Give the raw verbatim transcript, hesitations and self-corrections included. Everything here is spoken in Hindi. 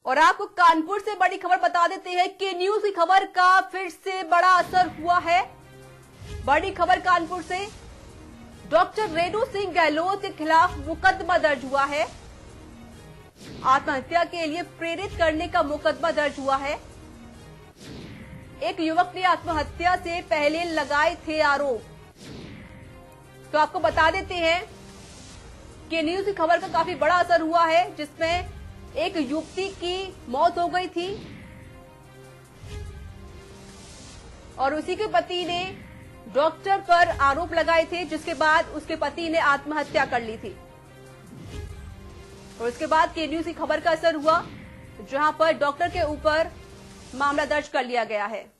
और आपको कानपुर से बड़ी खबर बता देते हैं कि न्यूज की खबर का फिर से बड़ा असर हुआ है। बड़ी खबर कानपुर से, डॉक्टर रेणु सिंह गहलोत के खिलाफ मुकदमा दर्ज हुआ है। आत्महत्या के लिए प्रेरित करने का मुकदमा दर्ज हुआ है। एक युवक ने आत्महत्या से पहले लगाए थे आरोप। तो आपको बता देते हैं कि न्यूज की खबर का काफी बड़ा असर हुआ है, जिसमें एक युवती की मौत हो गई थी और उसी के पति ने डॉक्टर पर आरोप लगाए थे, जिसके बाद उसके पति ने आत्महत्या कर ली थी। और उसके बाद के न्यूज की खबर का असर हुआ, जहां पर डॉक्टर के ऊपर मामला दर्ज कर लिया गया है।